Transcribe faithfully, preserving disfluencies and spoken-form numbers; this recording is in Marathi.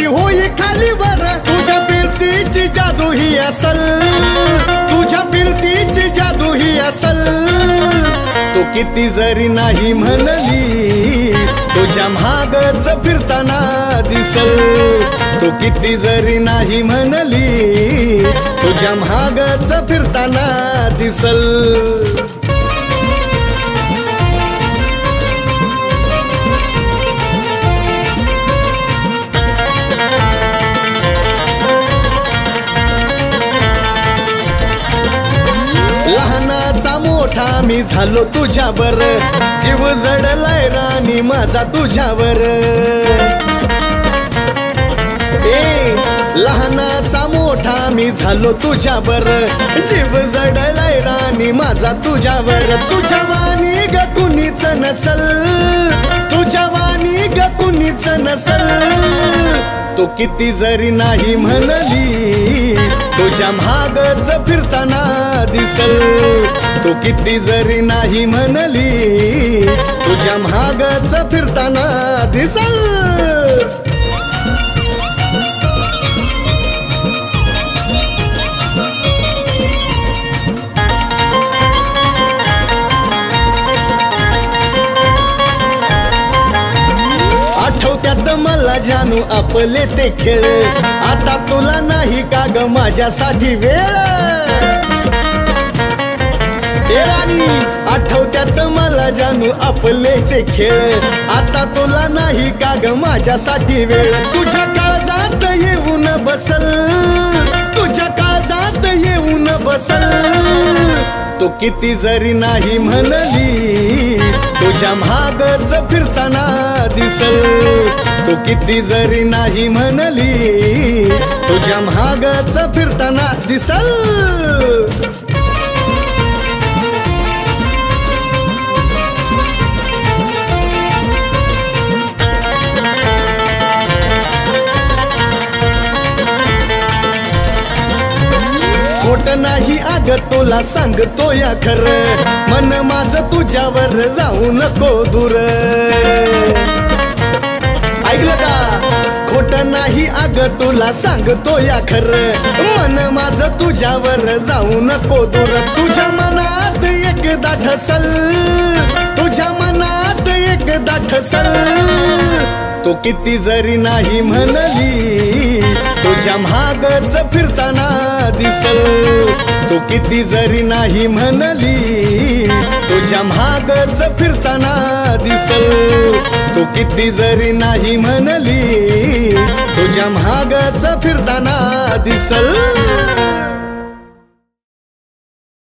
कधी होई खाली वर तुझ्या फिरतीची जादू ही असल तुझ्या फिरतीची जादू ही असल तू किती जरी नाही म्हणली तुझ्या मागच फिरताना दिसल तू किती जरी नाही म्हणली तुझ्या मागच फिरताना दिसल लहानाचा मोठा मी झालो तुझ्यावर जीव जडलाय राणी माझा तुझ्यावर ए लहानाचा मोठा मी झालो तुझ्यावर जीव जडलाय राणी माझा तुझ्यावर तुझ्या वाणी ग कुणीच नसल तुझ्या वाणी ग कुणीच नसल तू किती जरी नाही म्हणली तुझ्या मागच फिरताना दिसल तू किती जरी नाही म्हणली तुझ्या मागच फिरताना दिसल मला जानू आपले ते खेळ आता तुला नाही का ग माझ्यासाठी वेळ राणी आठवत्यात मला जानू आपले ते खेळ आता तुला नाही का ग माझ्यासाठी वेळ तुझ्या काळजात येऊन बसल तुझ्या काळजात येऊन बसल तू किती जरी नाही म्हणली तुझ्या मागच फिरताना दिसल तू किती जरी नाही म्हणली तुझ्या मागच फिरताना दिसल खोट नाही अग तुला सांगतो या खरं मन माझं तुझ्यावर जाऊ नको दूर ऐकलं का खोट नाही अग तुला सांगतो या खरं मन माझं तुझ्यावर जाऊ नको दूर तुझ्या मनात एकदा ठसल तुझ्या मनात एकदा ठसल तू किती जरी नाही म्हणली तुझ्या मागच फिरताना दिसल तू किती जरी नाही म्हणली तुझ्या मागच फिरताना दिसल तू किती जरी नाही म्हणली तुझ्या मागच फिरताना दिसल